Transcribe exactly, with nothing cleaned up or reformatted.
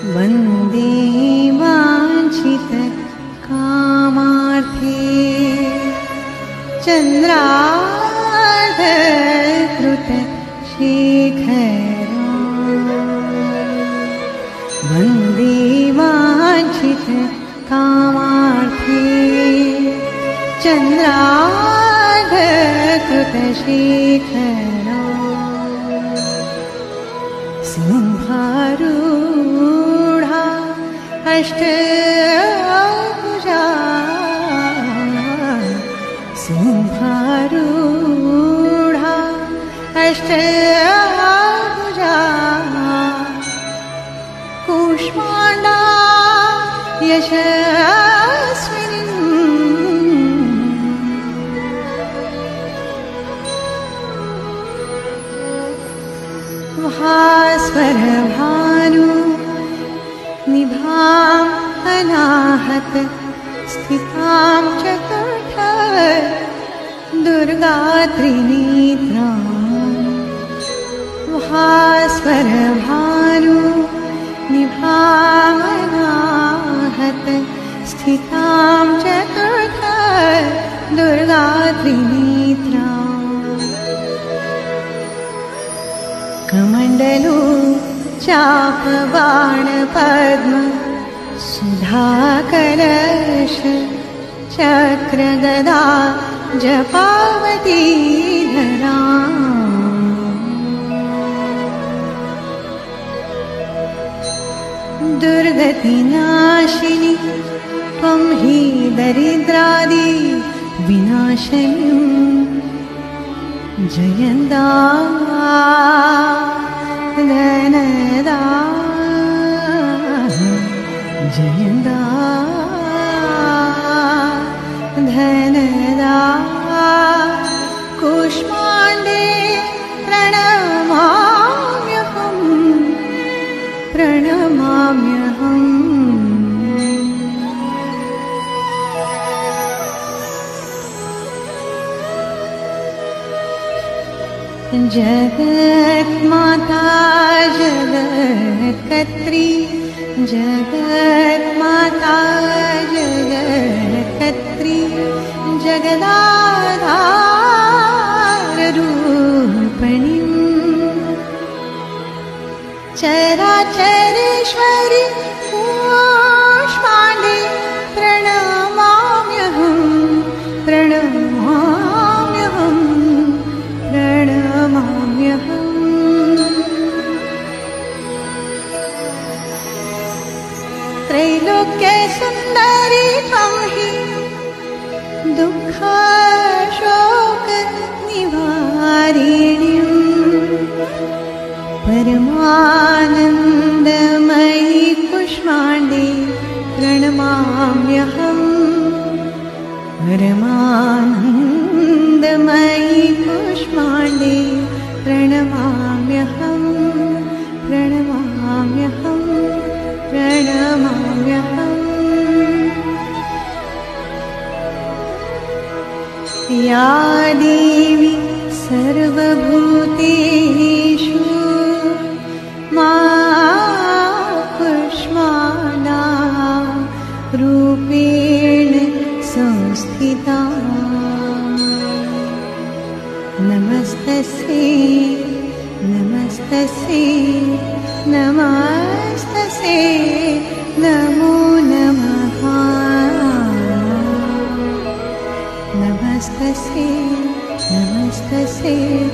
वन्दे वाञ्छित कामार्थे चन्द्रार्धकृत शेखरा वन्दे वाञ्छित कामार्थे चन्द्रार्धकृत शेखरा सिंहारूढा अष्टभुजा सिंहारूढा अष्टभुजा कूष्माण्डा यशस्विनी भास्वरभानु निभाम् अनाहत स्थितां चतुर्थ दुर्गा त्रिनेत्रा भास्वरभानु निभाम् अनाहत स्थितां चतुर्थ दुर्गा त्रिनेत्रा कमण्डलू चापबाण पद्म सुधाकलश चक्रगदा जपावती धरा दुर्गतिनाशिनी त्वं हि दरिद्रादि विनाशिनी जयन्दा धनदा जयन्दा धनदा कूष्माण्डे प्रणमाम्यहं प्रणमाम्यहम् जगन्माता जगत्कर्त्री जगन्माता जगत्कर्त्री जगदाधाररूपिणी चराचरेश्वरी कूष्माण्डे प्रणमाम्यहं प्रणमाम्यहं प्रणमाम्यहम् त्रैलोक्य सुन्दरी त्वं हि दुःख शोक निवारिणीं परमानन्दमयी कूष्माण्डे प्रणमाम्यहं परमानन्दमयी कूष्माण्डे प्रणमाम्यहं प्रणमाम्यहं प्रणमाम्यहम् या देवी सर्वभूतेषु मा कूष्माण्डा रूपेण संस्थिता नमस्तस्यै नमस्तस्यै नमस्तस्यै नमो नमः नमस्तस्यै नमस्तस्यै